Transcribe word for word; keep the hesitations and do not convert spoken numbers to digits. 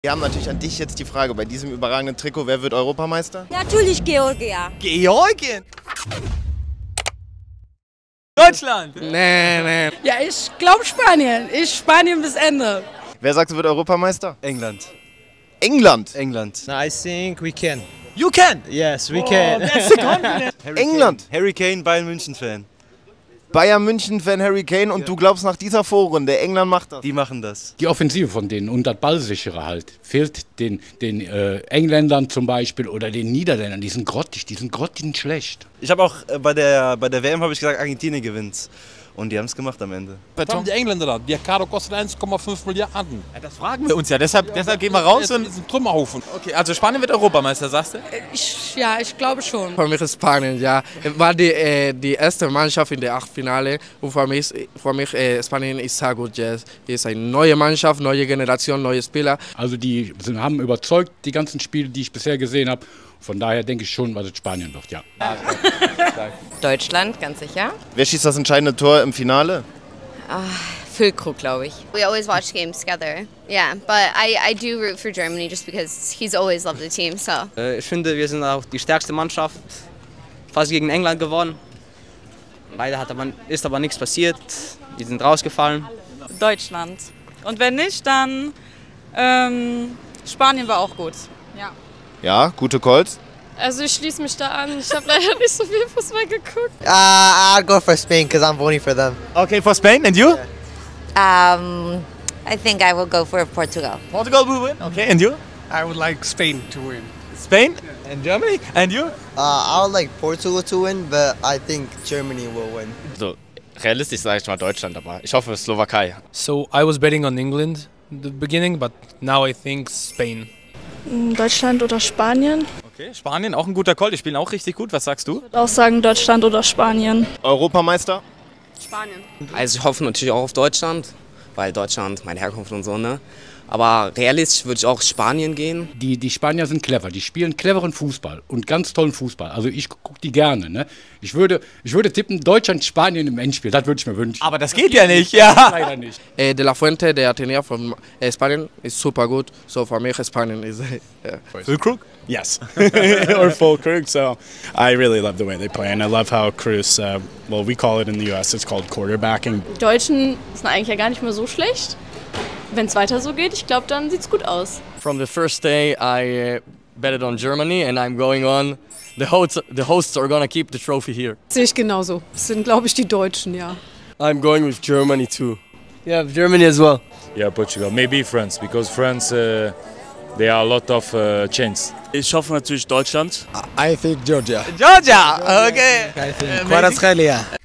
Wir haben natürlich an dich jetzt die Frage, bei diesem überragenden Trikot, wer wird Europameister? Natürlich Georgia. Georgien? Deutschland? Nee, nee. Ja, ich glaube Spanien. Ich Spanien bis Ende. Wer sagt, wird Europameister? England. England? England. I think we can. You can? Yes, we Oh, can. that's the confidence. Harry England. Kane. Harry Kane, Bayern München-Fan. Bayern München-Fan Harry Kane und ja. Du glaubst nach dieser Vorrunde, England macht das? Die machen das. Die Offensive von denen und das Ballsichere halt fehlt den, den äh, Engländern zum Beispiel oder den Niederländern. Die sind grottig, die sind grottig schlecht. Ich habe auch äh, bei der, bei der W M habe ich gesagt, Argentinien gewinnt. Und die haben es gemacht am Ende. Was haben die Engländer da? Der Kader kostet eins Komma fünf Milliarden. Ja, das fragen wir uns ja, deshalb, deshalb gehen wir raus und... Das ist ein Trümmerhaufen. Okay, also Spanien wird Europameister, sagst du? Ich, ja, ich glaube schon. Für mich ist Spanien, ja. War die, äh, die erste Mannschaft in der Achtelfinale. Und für mich, für mich äh, Spanien ist sehr gut. Yes. Ist eine neue Mannschaft, neue Generation, neue Spieler. Also die sind, haben überzeugt, die ganzen Spiele, die ich bisher gesehen habe. Von daher denke ich schon, was es Spanien wird, ja. Deutschland, ganz sicher. Wer schießt das entscheidende Tor im Finale? Ah, Füllkrug, glaube ich. We always watch games together. Yeah, but I, I do root for Germany just because he's always loved the team, so. Äh, ich finde, wir sind auch die stärkste Mannschaft. Fast gegen England gewonnen. Leider hat aber, ist aber nichts passiert. Die sind rausgefallen. Deutschland. Und wenn nicht, dann ähm, Spanien war auch gut. Ja. Ja, gute Calls. Also ich schließe mich da an. Ich habe leider nicht so viel Fußball geguckt. Uh, I'll go for Spain because I'm voting for them. Okay, for Spain, and you? Um, I think I will go for Portugal. Portugal will win. Okay, and you? I would like Spain to win. Spain and Germany, and you? Uh, I would like Portugal to win, but I think Germany will win. So, realistisch sage ich mal Deutschland, aber ich hoffe Slowakei. So I was betting on England in the beginning, but now I think Spain. Deutschland oder Spanien? Okay, Spanien, auch ein guter Call. Die spielen auch richtig gut. Was sagst du? Ich würde auch sagen Deutschland oder Spanien. Europameister? Spanien. Also ich hoffe natürlich auch auf Deutschland, weil Deutschland meine Herkunft und so, ne? Aber realistisch würde ich auch Spanien gehen. Die, die Spanier sind clever, die spielen cleveren Fußball und ganz tollen Fußball. Also ich gucke die gerne. Ne? Ich, würde, ich würde tippen, Deutschland, Spanien im Endspiel, das würde ich mir wünschen. Aber das, das geht ja nicht, ja. Leider nicht. Äh, De La Fuente, der Trainer von äh, Spanien, ist super gut. So für mich Spanien ist... Äh, Füllkrug? Yes, or Füllkrug. So I really love the way they play, and I love how Cruz, uh, well, we call it in the U S, it's called quarterbacking. Die Deutschen sind eigentlich ja gar nicht mehr so schlecht. Wenn es weiter so geht, ich glaube, dann sieht's gut aus. From the first day I uh, betted on Germany and I'm going on. The hosts, the hosts are gonna keep the trophy here. Sehe ich genauso. Das sind, glaube ich, die Deutschen, ja. I'm going with Germany too. Yeah, Germany as well. Yeah, Portugal. Maybe France, because France, uh, there are a lot of uh, chance. Ich hoffe natürlich Deutschland. I think Georgia. Georgia, okay. I think Quarazgelia.